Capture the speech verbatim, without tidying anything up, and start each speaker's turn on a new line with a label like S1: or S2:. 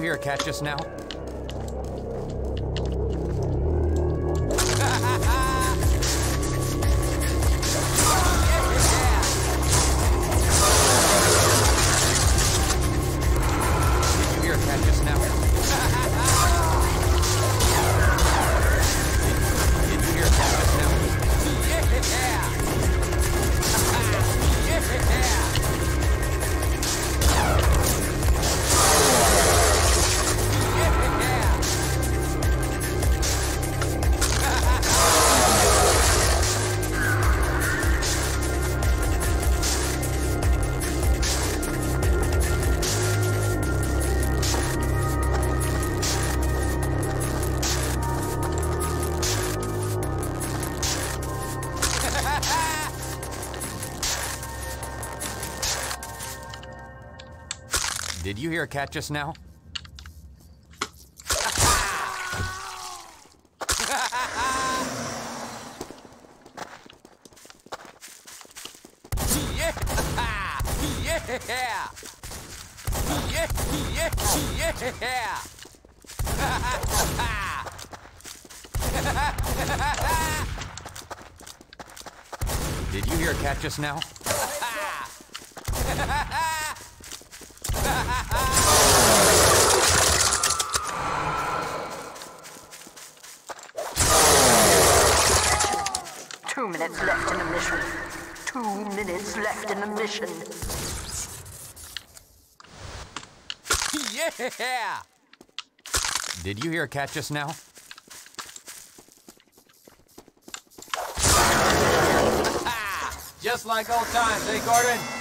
S1: hear a cat just now? Did you hear a cat just now? Did you hear a cat just now? Yeah! Did you hear a cat just now? Yeah! Yeah! Yeah! Yeah! Did you hear a cat just now?
S2: Two minutes left in the mission. Two minutes left in the mission.
S1: Yeah! Did you hear a cat just now?
S3: Just like old times, eh, Gordon?